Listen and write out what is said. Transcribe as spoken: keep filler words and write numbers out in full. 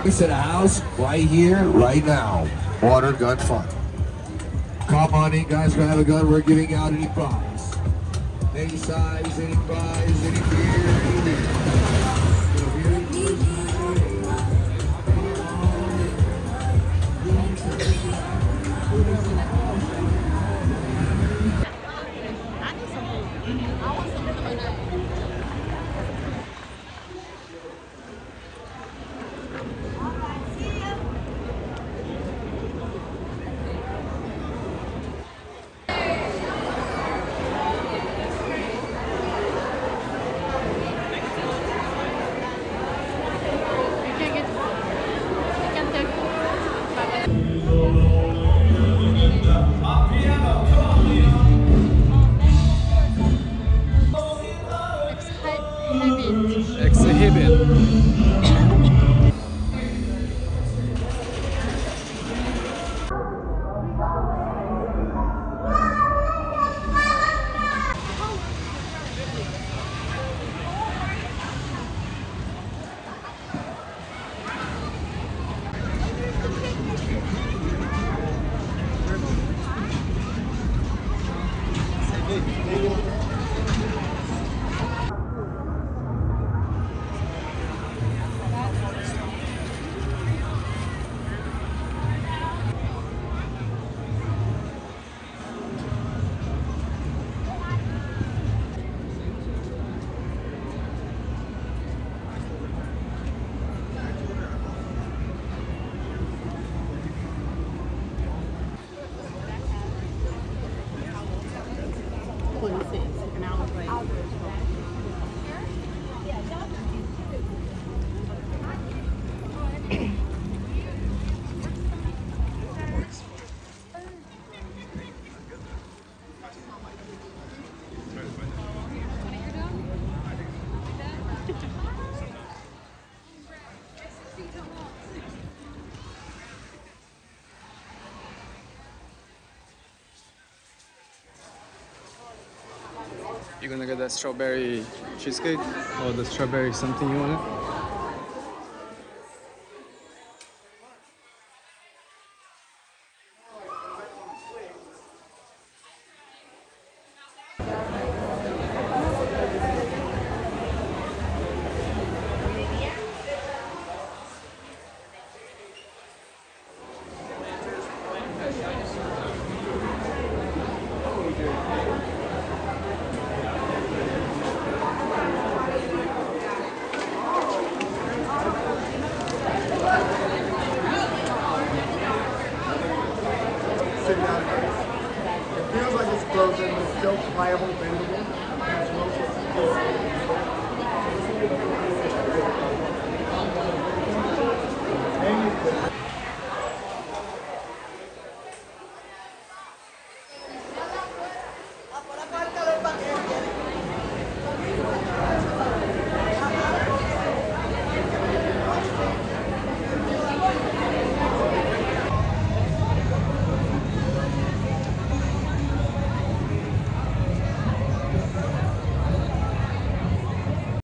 To the house right here, right now. Water gun fun. Come on in, guys. If you have a gun, we're giving out any prize. Any size, any prize, any beer, any beer. Exhibit. You're gonna get that strawberry cheesecake or the strawberry something you want? Sit down. It feels like it's frozen, but still pliable, bendable.